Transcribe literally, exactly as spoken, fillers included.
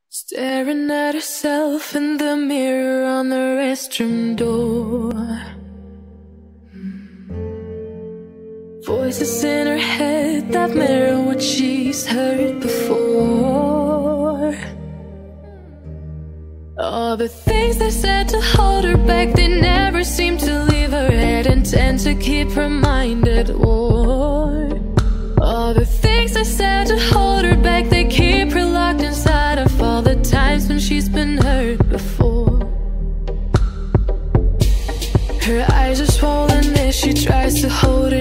Staring at herself in the mirror on the restroom door. Voices in her head that mirror what she's heard before. All the things they said to hold her back, they never seem to leave her head and tend to keep her mind at war. All the things they said to hold her back, they keep her locked inside of all the times when she's been hurt before. Her eyes are swollen as she tries to hold